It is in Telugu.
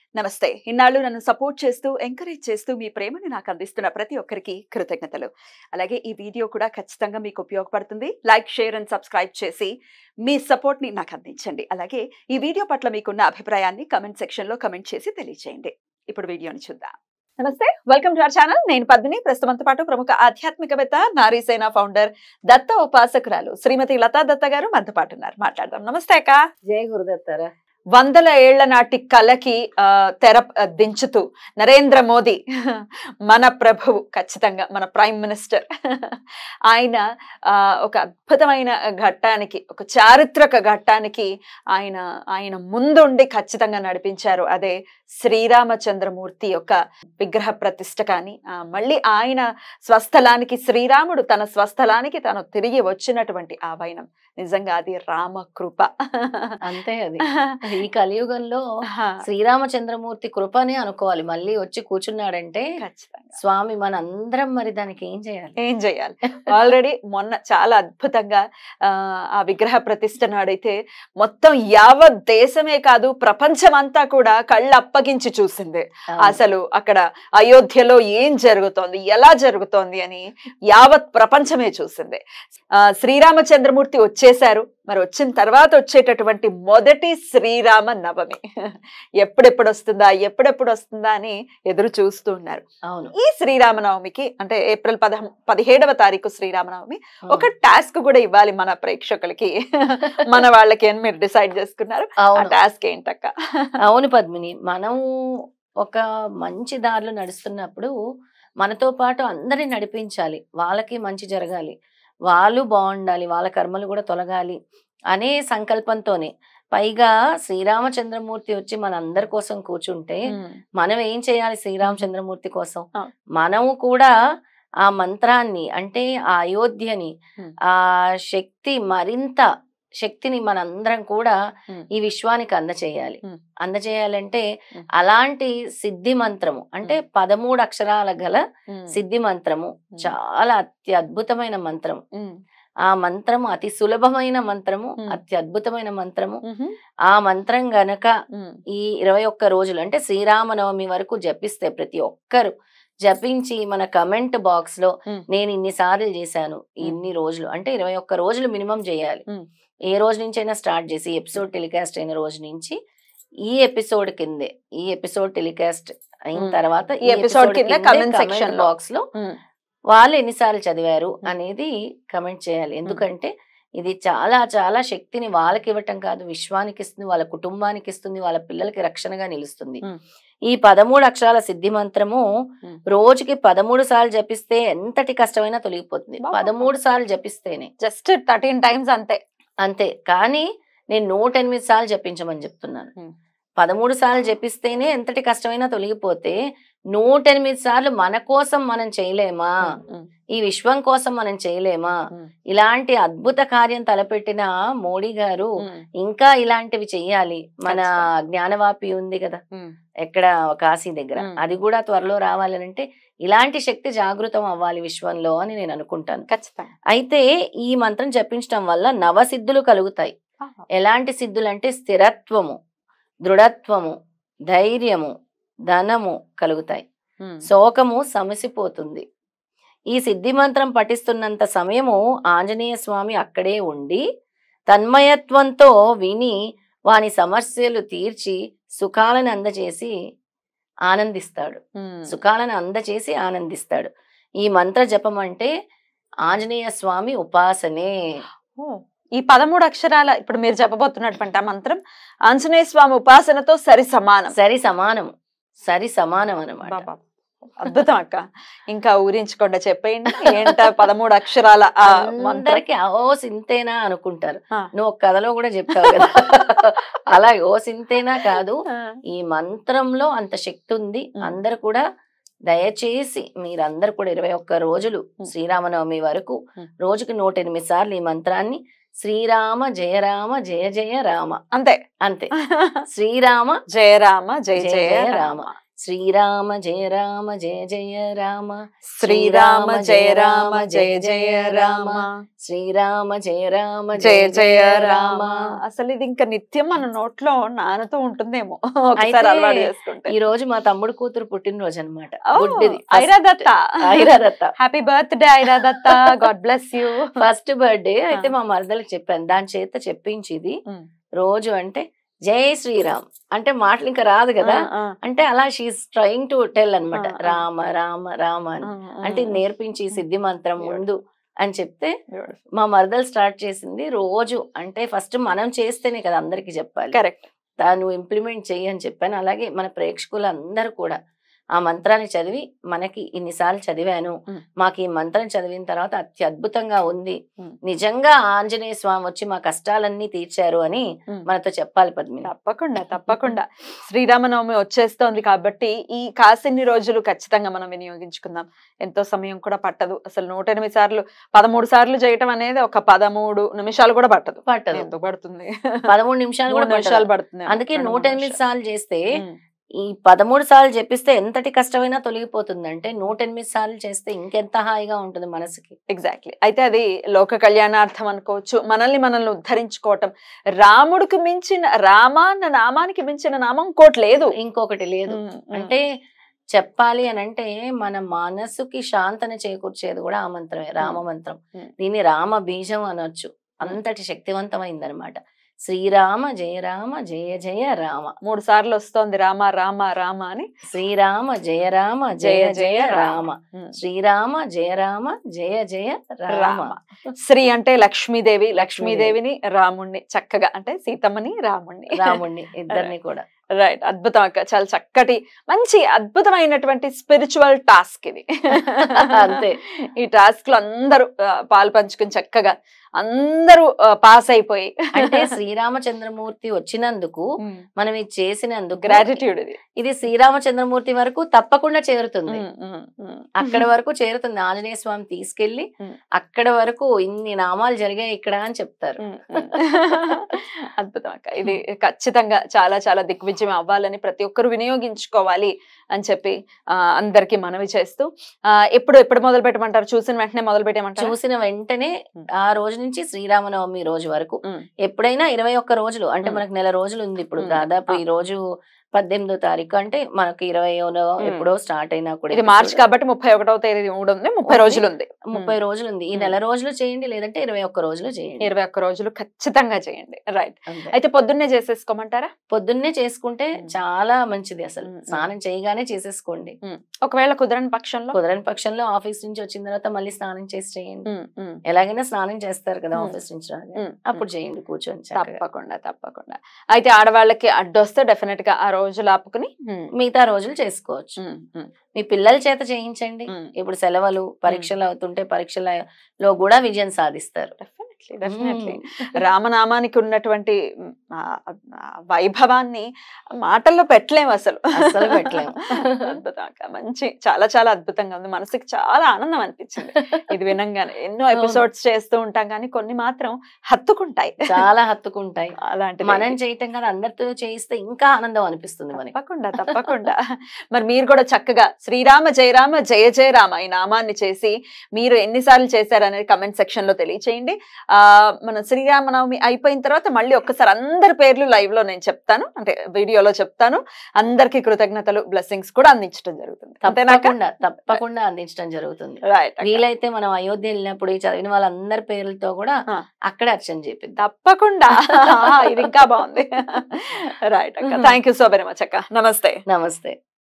నమస్తే. ఇన్నాళ్ళు నన్ను సపోర్ట్ చేస్తూ, ఎంకరేజ్ చేస్తూ మీ ప్రేమను నాకు అందిస్తున్న ప్రతి ఒక్కరికి కృతజ్ఞతలు. అలాగే ఈ వీడియో కూడా ఖచ్చితంగా మీకు ఉపయోగపడుతుంది. లైక్, షేర్ అండ్ సబ్స్క్రైబ్ చేసి మీ సపోర్ట్‌ని నాకు అందించండి. అలాగే ఈ వీడియో పట్ల మీకున్న అభిప్రాయాన్ని కామెంట్ సెక్షన్‌లో కామెంట్ చేసి తెలియజేయండి. ఇప్పుడు వీడియోని చూద్దాం. నమస్తే, వెల్కమ్ టు అవర్ ఛానల్. నేను పద్మిని. ప్రస్తుతంతో పాటు ప్రముఖ ఆధ్యాత్మికవేత్త, నారీసేన ఫౌండర్, దత్త ఉపాసకురాలు శ్రీమతి లతా దత్త గారు మనతో పాటు ఉన్నారు. మాట్లాడదాం. నమస్తే అక్క. జై గురుదత్తారా. 100 ఏళ్ల నాటి కళకి తెర దించుతూ నరేంద్ర మోదీ మన ప్రభువు, ఖచ్చితంగా మన ప్రైమ్ మినిస్టర్, ఆయన ఒక అద్భుతమైన ఘట్టానికి, ఒక చారిత్రక ఘట్టానికి ఆయన ముందుండి ఖచ్చితంగా నడిపించారు. అదే శ్రీరామచంద్రమూర్తి యొక్క విగ్రహ ప్రతిష్ఠ. కానీ మళ్ళీ ఆయన స్వస్థలానికి, శ్రీరాముడు తన స్వస్థలానికి తను తిరిగి వచ్చినటువంటి ఆ వైనం నిజంగా అది రామకృప. అంతే. అది ఈ కలియుగంలో శ్రీరామచంద్రమూర్తి కృపనే అనుకోవాలి. మళ్ళీ వచ్చి కూర్చున్నాడంటే స్వామి మనందరం మరి దానికి ఏం చేయాలి. ఆల్రెడీ మొన్న చాలా అద్భుతంగా ఆ విగ్రహ ప్రతిష్ఠ నాడైతే మొత్తం యావత్ దేశమే కాదు, ప్రపంచమంతా కూడా కళ్ళు అప్పగించి చూసింది. అసలు అక్కడ అయోధ్యలో ఏం జరుగుతోంది, ఎలా జరుగుతోంది అని యావత్ ప్రపంచమే చూసింది. శ్రీరామచంద్రమూర్తి వచ్చేశారు. మరి వచ్చిన తర్వాత వచ్చేటటువంటి మొదటి శ్రీరామ నవమి ఎప్పుడెప్పుడు వస్తుందా అని ఎదురు చూస్తూ ఉన్నారు. అవును. ఈ శ్రీరామనవమికి అంటే ఏప్రిల్ 17వ తారీఖు శ్రీరామనవమి ఒక టాస్క్ కూడా ఇవ్వాలి మన ప్రేక్షకులకి, మన వాళ్ళకి అని మీరు డిసైడ్ చేసుకున్నారు. ఆ టాస్క్ ఏంటక్క? అవును పద్మిని, మనం ఒక మంచి దారిలో నడుస్తున్నప్పుడు మనతో పాటు అందరిని నడిపించాలి. వాళ్ళకి మంచి జరగాలి, వాళ్ళు బాగుండాలి, వాళ్ళ కర్మలు కూడా తొలగాలి అనే సంకల్పంతోనే. పైగా శ్రీరామచంద్రమూర్తి వచ్చి మన అందరి కోసం కూర్చుంటే మనం ఏం చేయాలి? శ్రీరామచంద్రమూర్తి కోసం మనము కూడా ఆ మంత్రాన్ని, అంటే ఆ అయోధ్యని, ఆ మరింత శక్తిని మనందరం కూడా ఈ విశ్వానికి అందజేయాలంటే అలాంటి సిద్ధి మంత్రము, అంటే 13 అక్షరాల గల సిద్ధి మంత్రము చాలా అత్యద్భుతమైన మంత్రము. ఆ మంత్రము అతి సులభమైన మంత్రము, అత్యద్భుతమైన మంత్రము. ఆ మంత్రం గనక ఈ 21 రోజులు అంటే శ్రీరామనవమి వరకు జపిస్తే, ప్రతి ఒక్కరు జపించి మన కమెంట్ బాక్స్ లో నేను ఇన్నిసార్లు చేశాను, ఇన్ని రోజులు అంటే 21 రోజులు మినిమం చేయాలి. ఏ రోజు నుంచి అయినా స్టార్ట్ చేసి ఎపిసోడ్ టెలికాస్ట్ అయిన రోజు నుంచి ఈ ఎపిసోడ్ టెలికాస్ట్ అయిన తర్వాత ఈ ఎపిసోడ్ కింద కమెంట్ సెక్షన్ బాక్స్ లో వాళ్ళు ఎన్నిసార్లు చదివారు అనేది కమెంట్ చేయాలి. ఎందుకంటే ఇది చాలా చాలా శక్తిని వాళ్ళకి ఇవ్వటం కాదు, విశ్వానికి ఇస్తుంది, వాళ్ళ కుటుంబానికి ఇస్తుంది, వాళ్ళ పిల్లలకి రక్షణగా నిలుస్తుంది. ఈ 13 అక్షరాల సిద్ధి మంత్రము రోజుకి 13 సార్లు జపిస్తే ఎంతటి కష్టమైనా తొలగిపోతుంది. 13 సార్లు జపిస్తేనే, జస్ట్ 13 టైమ్స్ అంతే. కానీ నేను 108 సార్లు జపించమని చెప్తున్నాను. 13 సార్లు జపిస్తేనే ఎంతటి కష్టమైనా తొలగిపోతే 108 సార్లు మన కోసం మనం చేయలేమా? ఈ విశ్వం కోసం మనం చేయలేమా? ఇలాంటి అద్భుత కార్యం తలపెట్టిన మోడీ గారు ఇంకా ఇలాంటివి చెయ్యాలి. మన జ్ఞానవాపి ఉంది కదా ఎక్కడ, కాశీ దగ్గర, అది కూడా త్వరలో రావాలంటే ఇలాంటి శక్తి జాగృతం అవ్వాలి విశ్వంలో అని నేను అనుకుంటాను. ఖచ్చితంగా. అయితే ఈ మంత్రం జపించడం వల్ల నవసిద్ధులు కలుగుతాయి. ఎలాంటి సిద్ధులు అంటే స్థిరత్వము, దృఢత్వము, ధైర్యము, ధనము కలుగుతాయి. శోకము సమసిపోతుంది. ఈ సిద్ధి మంత్రం పఠిస్తున్నంత సమయము ఆంజనేయ స్వామి అక్కడే ఉండి తన్మయత్వంతో విని వాని సమస్యలు తీర్చి సుఖాలను అందజేసి ఆనందిస్తాడు. ఈ మంత్ర జపం అంటే ఆంజనేయ స్వామి ఉపాసనే. ఈ 13 అక్షరాల ఇప్పుడు మీరు చెప్పబోతున్నటువంటి ఆ మంత్రం ఆంజనేయ స్వామి ఉపాసనతో సరి సమానం అన్నమాట. అద్భుతం అక్క. ఇంకా ఊరించకుండా చెప్పేయండి ఏంట 13 అక్షరాల అందరికి ఓస్ ఇంతేనా అనుకుంటారు. నువ్వు ఒక కథలో కూడా చెప్తావు కదా, అలా ఓస్ ఇంతేనా కాదు, ఈ మంత్రంలో అంత శక్తి ఉంది. అందరు కూడా దయచేసి మీరందరూ కూడా 21 రోజులు శ్రీరామనవమి వరకు రోజుకి 108 సార్లు ఈ మంత్రాన్ని శ్రీరామ జయ రామ జయ జయ రామ, అంతే శ్రీరామ జయ రామ జయ జయ రామ, శ్రీరామ జయ రామ జయ జయ రామ శ్రీరామ జయ రామ జయ జయ రామ శ్రీరామ జయ రామ జయ జయ రామ. అసలు ఇది ఇంకా నిత్యం మన నోట్లో నానుతూ ఉంటుందేమో ఒకసారి అలవాటు చేసుకుంటే. ఈ రోజు మా తమ్ముడు కూతురు పుట్టినరోజు అనమాట. Airadatta, Airadatta, happy birthday Airadatta, God bless you. First birthday అయితే మా మరదలకు చెప్పాను, దాని చేత చెప్పించి ఇది రోజు అంటే జై శ్రీరామ్ అంటే మాటలు ఇంకా రాదు కదా, అంటే అలా షీఈస్ ట్రైయింగ్ టు టెల్ అనమాట రామ రామ రామ అని. అంటే నేర్పించి సిద్ధి మంత్రం ముందు అని చెప్తే మా మరదలు స్టార్ట్ చేసింది రోజు. అంటే ఫస్ట్ మనం చేస్తేనే కదా అందరికి చెప్పాలి, కరెక్ట్, దాన్ని ఇంప్లిమెంట్ చెయ్యి అని చెప్పాను. అలాగే మన ప్రేక్షకులు అందరూ కూడా ఆ మంత్రాన్ని చదివి, మనకి ఇన్నిసార్లు చదివాను, మాకు ఈ మంత్రం చదివిన తర్వాత అత్యద్భుతంగా ఉంది, నిజంగా ఆంజనేయ స్వామి వచ్చి మా కష్టాలన్నీ తీర్చారు అని మనతో చెప్పాలి పద్మిని. తప్పకుండా తప్పకుండా. శ్రీరామనవమి వచ్చేస్తోంది కాబట్టి ఈ కాసిన్ని రోజులు ఖచ్చితంగా మనం వినియోగించుకుందాం. ఎంతో సమయం కూడా పట్టదు. అసలు 108 సార్లు 13 సార్లు చేయటం అనేది ఒక 13 నిమిషాలు కూడా పట్టదు. ఎందుకు పడుతుంది? 13 నిమిషాలు కూడా పడుతుంది. అందుకే 108 సార్లు చేస్తే ఈ 13 సార్లు చెప్పిస్తే ఎంతటి కష్టమైనా తొలగిపోతుందంటే 108 సార్లు చేస్తే ఇంకెంత హాయిగా ఉంటుంది మనసుకి. ఎగ్జాక్ట్లీ. అయితే అది లోక కళ్యాణార్థం అనుకోవచ్చు, మనల్ని ఉద్ధరించుకోవటం. రాముడికి మించిన, రామాన్న నామానికి మించిన నామం ఇంకొకటి లేదు. అంటే చెప్పాలి అని అంటే మన మనసుకి శాంతన చేకూర్చేది కూడా ఆ మంత్రమే, రామ మంత్రం. దీన్ని రామ బీజం అనొచ్చు, అంతటి శక్తివంతమైందనమాట. శ్రీరామ జయ రామ జయ జయ రామ 3 సార్లు వస్తోంది రామ రామ రామ అని. శ్రీరామ జయ రామ జయ జయ రామ శ్రీరామ జయ రామ జయ జయ రామ. శ్రీ అంటే లక్ష్మీదేవి, లక్ష్మీదేవిని రాముణ్ణి చక్కగా అంటే సీతమ్మని రాముణ్ణి ఇద్దరిని కూడా. రైట్, అద్భుతం అక్క. చాలా చక్కటి మంచి అద్భుతమైనటువంటి స్పిరిచువల్ టాస్క్ ఇది. అంతే, ఈ టాస్క్ లో అందరూ పాలు పంచుకుని చక్కగా అందరూ పాస్ అయిపోయి, అంటే శ్రీరామచంద్రమూర్తి వచ్చినందుకు మనం ఇది చేసినందుకు గ్రాటిట్యూడ్. ఇది శ్రీరామచంద్రమూర్తి వరకు తప్పకుండా చేరుతుంది, అక్కడ వరకు చేరుతుంది. ఆంజనేయ స్వామి తీసుకెళ్లి అక్కడ వరకు ఇన్ని నామాలు జరిగాయి ఇక్కడ అని చెప్తారు. అద్భుతం అక్క. ఇది ఖచ్చితంగా చాలా చాలా దిగ్విజయం అవ్వాలని ప్రతి ఒక్కరు వినియోగించుకోవాలి అని చెప్పి అందరికి మనవి చేస్తూ, ఎప్పుడు మొదలు పెట్టమంటారు? చూసిన వెంటనే మొదలు పెట్టేమంటారు? చూసిన వెంటనే ఆ రోజు నుంచి శ్రీరామనవమి రోజు వరకు ఎప్పుడైనా 21 రోజులు, అంటే మనకు నెల రోజులు ఉంది ఇప్పుడు. దాదాపు ఈ రోజు 18వ తారీఖు, అంటే మనకి 20వ ఎప్పుడో స్టార్ట్ అయినా కూడా, ఇది మార్చి కాబట్టి 31వ తేదీ ఉంది, 30 రోజులు ఉంది. 30 రోజులు ఉంది. ఈ నెల రోజులు చేయండి, లేదంటే 21 రోజులు చేయండి. 21 రోజులు ఖచ్చితంగా చేయండి. రైట్. అయితే పొద్దున్నే చేసేసుకోమంటారా? పొద్దున్నే చేసుకుంటే చాలా మంచిది. అసలు స్నానం చేయగానే చేసేసుకోండి. ఒకవేళ కుదరని పక్షంలో ఆఫీస్ నుంచి వచ్చిన తర్వాత మళ్ళీ స్నానం చేసి చేయండి. ఎలాగైనా స్నానం చేస్తారు కదా ఆఫీస్ నుంచి రాగానే, అప్పుడు చేయండి కూర్చొని. తప్పకుండా. అయితే ఆడవాళ్ళకి అడ్డొస్తే డెఫినెట్ గా ఆ రోజులు ఆపుకుని మిగతా రోజులు చేసుకోవచ్చు. మీ పిల్లల చేత చేయించండి. ఇప్పుడు సెలవులు, పరీక్షలు అవుతుంటే పరీక్షలలో కూడా విజయం సాధిస్తారు. డెఫినెట్లీ. రామనామానికి ఉన్నటువంటి వైభవాన్ని మాటల్లో పెట్టలేము, అసలు పెట్టలేము. మంచి చాలా చాలా అద్భుతంగా ఉంది. మనసుకి చాలా ఆనందం అనిపించింది ఇది వినంగానే. ఎన్నో ఎపిసోడ్స్ చేస్తూ ఉంటాం కానీ కొన్ని మాత్రం హత్తుకుంటాయి, చాలా హత్తుకుంటాయి. అలాంటి మనం చేయటం కానీ అందరితో చేయిస్తే ఇంకా ఆనందం అనిపిస్తుంది మనకి. తప్పకుండా. మరి మీరు కూడా చక్కగా శ్రీరామ జయ రామ జయ జయ రామ ఈ నామాన్ని చేసి మీరు ఎన్నిసార్లు చేశారనేది కమెంట్ సెక్షన్ లో తెలియచేయండి. మన శ్రీరామనవమి అయిపోయిన తర్వాత మళ్ళీ ఒక్కసారి అందరి పేర్లు లైవ్ లో నేను చెప్తాను, అంటే వీడియోలో చెప్తాను. అందరికి కృతజ్ఞతలు, బ్లెస్సింగ్స్ కూడా అందించడం జరుగుతుంది. తప్పకుండా అందించడం జరుగుతుంది. వీలైతే మనం అయోధ్య వెళ్ళినప్పుడు ఈ చదివిన వాళ్ళందరి పేర్లతో కూడా అక్కడ అర్చన చేపిద్దాం. తప్పకుండా. ఇది ఇంకా బాగుంది. రైట్ అక్క, thank you so very much అక్క. నమస్తే.